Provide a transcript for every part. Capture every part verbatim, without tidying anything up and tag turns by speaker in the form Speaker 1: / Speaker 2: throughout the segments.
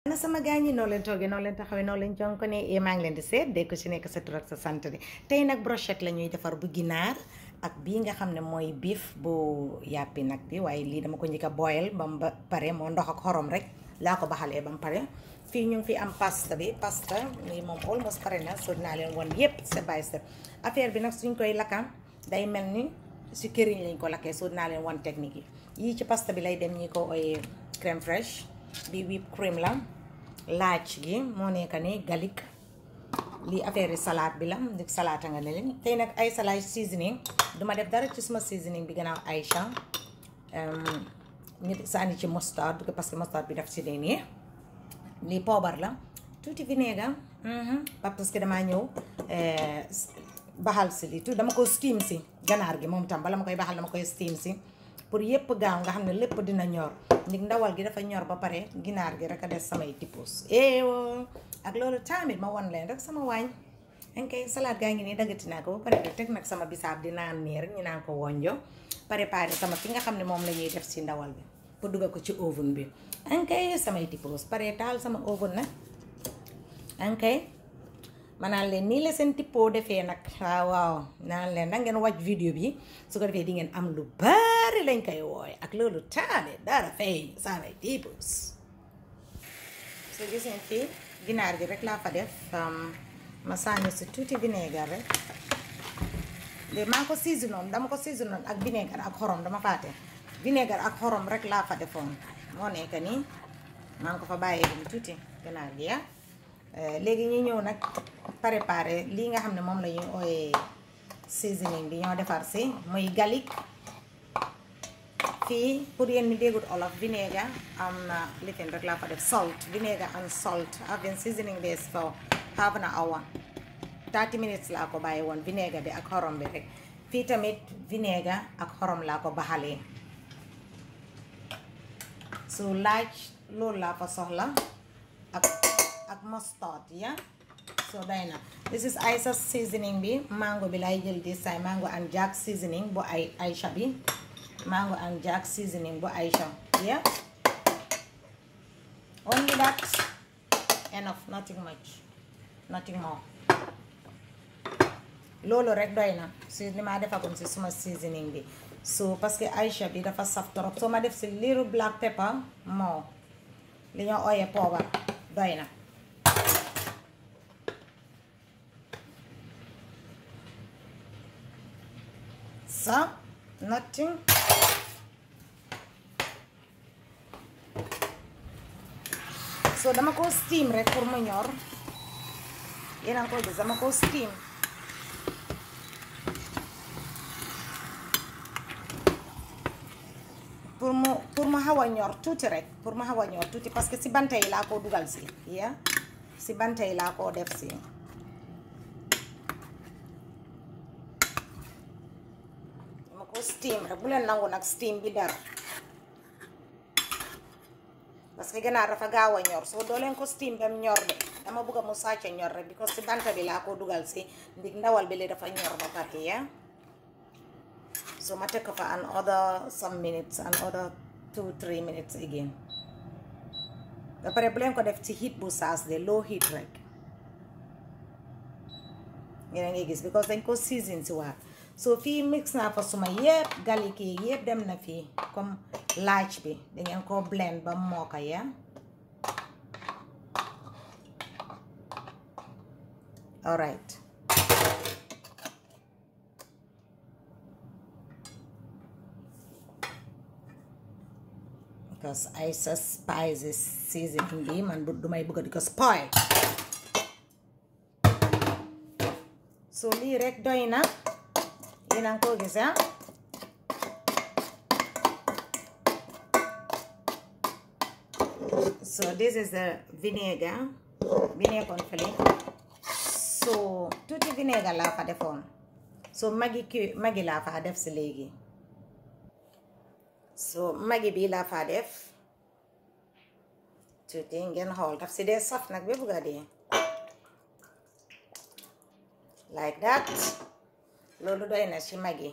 Speaker 1: sama gaañi noo leen toogee noo leen taxawee noo leen jonko ne e maa ngi leen di seet de ko ci nekk sa tur ak sa sant de tey nag brochette la ñuy defar bu ginaar ak bii nga xam ne mooy beef bu yàppi nag bi waaye lii dama ko njëkk a boyal ba mu ba pare moo ndox ak xorom rek laa ko baxalee ba mu pare fii ñu ngi fi am pasta bi pasta lii moom almost pare na so dinaa leen won yépp step by step affaire bi nag suñ koy lakka day mel ni si këriñ lañ ko lakkee so dinaa leen won technique yi yii ci pasta bi lay dem ñi ko ooyee crème fraîche bi whip cream la laaj gi moo nekk ni garlic lii affaire yi salade bi la ndik salade nga ne leen tey nag ay salade seasoning duma def dara ci suma seasoning bi gannaaw Aïcha nit sànni ci mustard parce que mustard bi daf ci dee nii lii poobar la tuuti vinaigre parce que damaa ñëw baxal si lii tuuti dama ko steam si ganaar gi moom tam bala ma koy baxal dama koy steam si pour yépp gaaw nga xam ne lépp dina ñor ndig ndawal gi dafa ñor ba pare ginaar gi rek a des samay tippus eewoo ak loolu tamit ma won leen rek sama waañ ankay salade gaa ngi nii daggati naa ko ba pare de teg nag sama bisaab di naan nii rek ñu naan ko wonjo préparé sama fi nga xam ne moom la ñuy def si ndawal bi pour dugal ko ci oven bi ankay samay tippus pare taal sama oven nag ankay ma naan leen nii la seen tippoo defee nag waaw waaw naan leen nag ngeen wàcc vidéo bi su ko defee di ngeen am lu bari lañ koy wooye ak loolu taale dara feeñ samay tippus so gis ngeen fii ginaar gi rek laa fa def ma sànni si tuuti vinaigre rek de maa ko seasonoon dama ko seasonoon ak vinaigre ak xorom dama faate vinaigre ak xorom rek laa fa defoon moo nekk nii maa ngi ko fa bàyyee dum tuuti ginaar gi ya léegi ñu ñëw nag préparé lii nga xam ne moom la ñuy ooyee seasoning bi ñoo defar si muy garlic fii pour yéen mi déggut olof vinaigre am na lifin rek laa fa def salt vinaigre and salt I've been seasoning this for half an hour thirty minutes laa ko bàyyi woon vinaigre bi ak xorom bi rek fii tamit vinaigre ak xorom laa ko baxalee so laaj loolu laa fa soxla ak ak mustard ya so day na this is Aïcha seasoning bi mango bi lay jël this time mango and jack seasoning bu ay Aïcha bi mango and jack seasoning bu Aïcha yeah only that enough nothing much nothing more loolu rek doy na si li ma defagoon si suma seasoning bi so parce que Aïcha bi dafa saf trop so ma def si little black pepper moo li ñoo ooyee poobar doy na so nothing so dama ko steam rek pour mu ñor yéen a ngi ko gis dama ko steam pour mu pour mu xaw a ñor tuuti rek pour mu xaw a ñor tuuti parce que si banta yi laa ko dugal si ya si banta yi laa ko def si steam rek bu leen nangu nag steam bi dara parce que ganaar dafa gaaw a ñor soo doo leen ko steam bam ñor de dama bëgg mu sàcc ñor rek because si banta bi laa ko dugal si ndig ndawal bi li dafa ñor ba pare ya so ma teg ko fa another some minutes another two three minutes again ba pare bu leen ko def ci heat bu saas de low heat rek ngeen a ngi gis because dañ ko season si waat so fii mix naa fa suma yëpp garlic yi yëpp dem na fii comme laaj bi dangeen ko blend ba moo ko ya alright because Aïcha spices seasoning bi man du may bëgg di ko spoil so lii rek doy na yéen a ngi ko gis ah so this is the vinegar bi nekkoon fële so tuuti vinaigre laa fa defoon so magi ki magi laa fa def si léegi so magi bi laa fa def tuuti ngeen xool daf si dee saf nag ba bugg a dee like that loolu doy na ci magi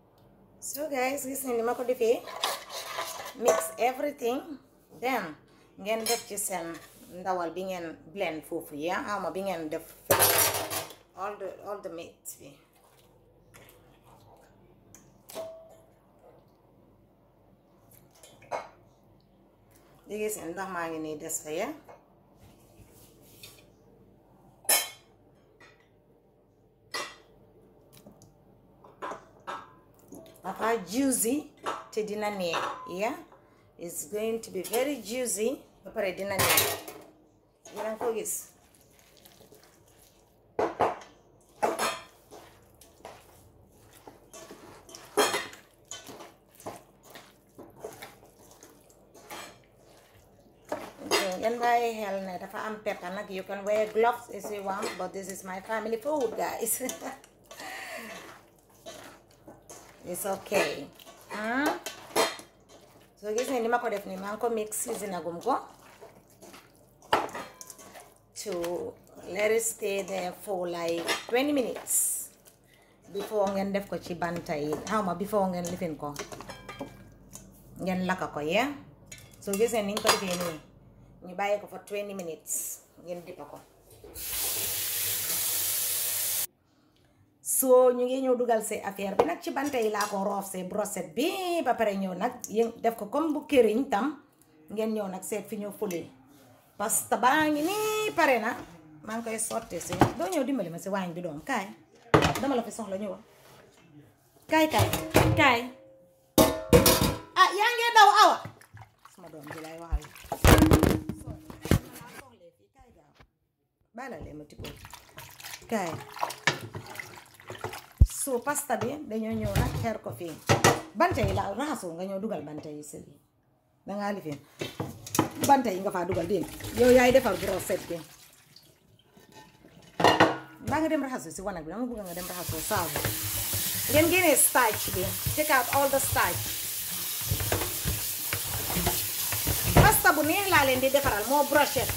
Speaker 1: so guys gis ni ma ko defee mix everything then ngeen def ci seen ndawal bi ngeen blend foofu ya ama bi ngeen def all the all the meat bi léegi seen ndox maa ngi nii des fa ya dafa juicy te dina neex yeah it's going to be very juicy ba pare dina neex yéen ko gis ngeen bàyyi xel ne dafa am pepper nag you can wear gloves if you want but this is my family food guys it's okay hmm? So gis ne ni ma ko def ni maa ngi ko mix seasonagum ko to let it stay there for like twenty minutes before ngeen def ko ci banta yi xaw ma before ngeen lifin ko ngeen lakka ko yeah so gis ne ni ñu ko defee nii ñu bàyyi ko for twenty minutes ngeen dippa ko so ñu ngi ñëw dugal see affaire bi nag ci banta yi laa ko roof see brochette bi ba pare ñëw nag yéen def ko comme bu këriñ tam ngeen ñëw nag seet fi ñëw fule pasta baa ngi nii pare na maa ngi koy sotti si doo ñëw dimbali ma si waañ bi doom kaay dama la fi soxla ñëw kaay kaay kaay ah yaa ngi daw awa sama doom bi lay waxal bala le ma tipo kaay so pasta bi dañoo ñëw nag xeer ko fii banta yi la raxasoo nga ñëw dugal banta yi sëli dangaa lifin banta yi nga faa dugal dégg yow yaay defar brochette bi maa nga dem raxasoo si wanag bi dama bëgg nga dem raxasoo saabu ngeen génnee starch bi take out all the starch pasta bu neex laa leen di defaral moo brochette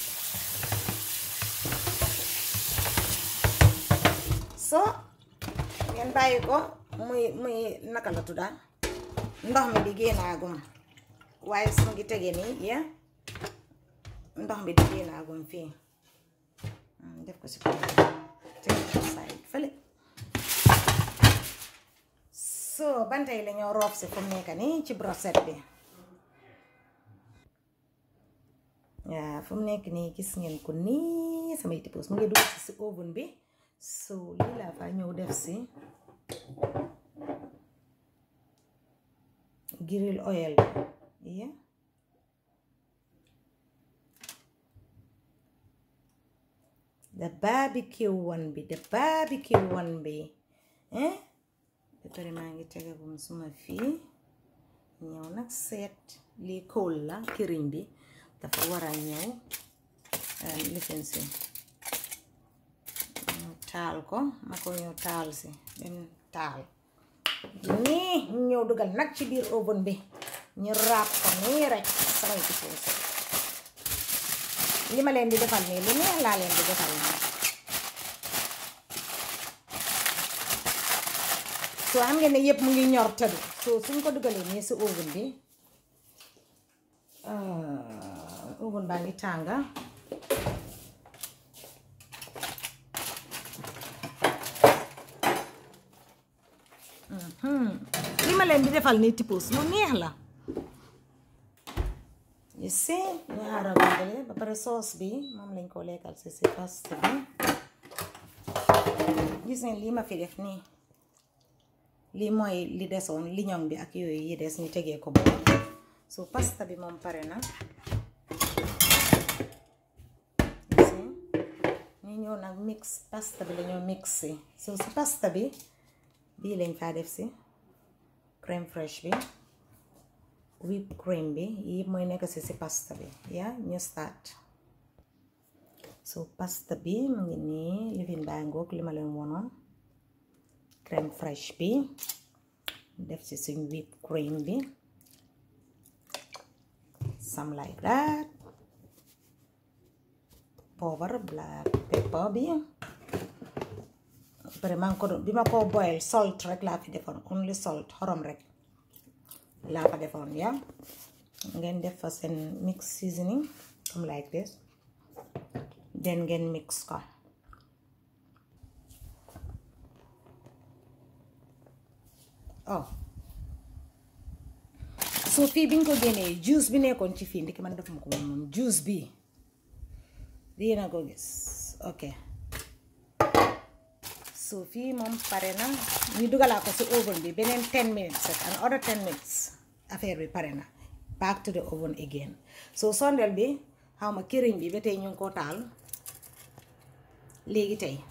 Speaker 1: so ngeen bàyyi ko muy muy naka la tudda ndox mi di génnaagum waaye su ngi tege nii ya ndox mi di génnaagum fii def ko si kaw tege ko side fële so banta yi la ñoo roof si fu mu nekk nii ci brochette bi yaa fu mu nekk nii gis ngeen ko nii samay tipos mu ngi dugg si si oven bi so lii laa fa ñëw def si grill oil bi yeah the barbecue one bi the barbecue one bi eh ba pare maa ngi tegagum suma fii ñëw nag seet lii kool la këriñ bi dafa war a ñëw lifin si taal ko ma ko ñëw taal si dem taal nii ñëw dugal nag ci biir oven bi ñu raab ko nii rek samay tipos li ma leen di defal nii lu neex laa leen di defal nii so am ngeen ne yëpp mu ngi ñor tëdd so suñ ko dugalee nii si oven bi oven baa ngi tànga li ma leen di defal nii tipos lu neex la you see ñu xaaral bambale ba pare sauce bi moom lañ ko lekkal si si pasta bi gis ngeen lii ma fi def nii lii mooy li desoon liñoŋ bi ak yooyu yi des ñu tegee ko bo so pasta bi moom pare na ñu ñëw nag mix pasta bi lañoo mix si so si pasta bi bii lañ faa def si crème fraîche bi whip cream bi yi mooy nekk si si pasta bi yaa ñu start so pasta bi mu ngi nii lifin baa ngoog li ma leen wonoon crème fraîche bi def si suñ whip cream bi some like that poobar black pepper bi pare man ko bi ma ko boil salt rek laa fi defoon only salt xorom rek laa fa defoon ya ngeen def fa seen mix seasoning comme like this, then ngeen mix ko. oh so fii biñ ko génnee juice bi nekkoon ci fii ndiki man def ma ko moom juice bi di na ko gis. ok so fii moom pare na ñu dugalaa ko ci oven bi beneen ten minutes rek and other ten minutes affaire bi pare na. Back to the oven again. So sondel bi xawma këriñ bi ba tey ñu ngi ko taal léegi tey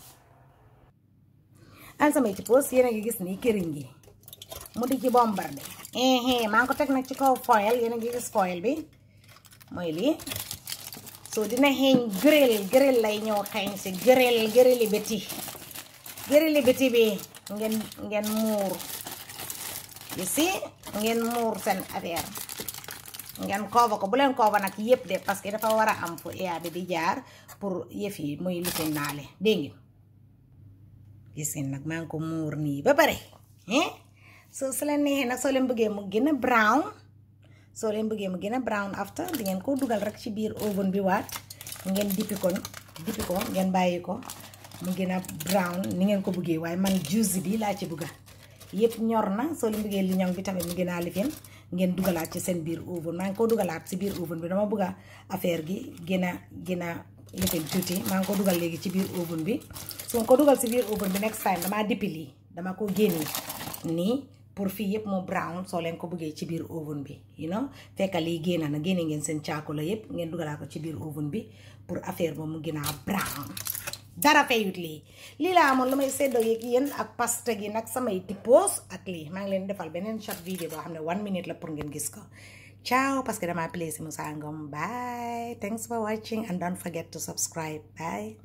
Speaker 1: an samay ci poos yéen a ngi gis nii këriñ gi mu di ci bombardé eh maa ngi ko teg nag ci kaw foil. yéen a ngi gis foil bi mooy lii. so dina xeeñ grill grill lay ñëw xeeñ si grill grilli béti grilli béti bi ngeen ngeen muur you see ngeen muur seen affaire ngeen cover ko bu leen cover nag yëpp de parce que dafa war a am fu air bi di jaar pour yëf yi muy lifin naale dégg ngeen gis ngeen nag maa ngi ko muur nii ba pare eh soo su leen neexee nag soo leen bëggee mu gën a brown soo leen bëggee mu gën a brown after di ngeen ko dugal rek ci biir oven bi waat ngeen dippi ko dippi ko ngeen bàyyi ko mu gën a brown ni ngeen ko bëggee waaye man juice bi laa ci bëgga yëpp ñor na soo leen bëggee liñoŋ bi tamit mu gën a lifin ngeen dugalaat ci seen biir oven maa ngi ko dugalaat ci biir oven bi dama bëgg a affaire gi gën a gën a lifin tuuti maa ngi ko dugal léegi ci biir oven bi su ma ko dugal ci biir oven bi next time damaa dippi lii dama ko génne nii pour fii yëpp mu brown soo leen ko bëggee ci biir oven bi you know fekk lii génn na génne ngeen seen caako la yëpp ngeen dugalaat ko ci biir oven bi pour affaire ba mu gën a brown dara fayut lii lii laa amoon lu may seddoo yeeg yéen ak pasta gi nag samay tippos ak lii maa ngi leen defal beneen short video boo xam ne one minute la pour ngeen gis ko ciao parce que dama play si Musa Ngum bye thanks for watching and don't forget to subscribe bye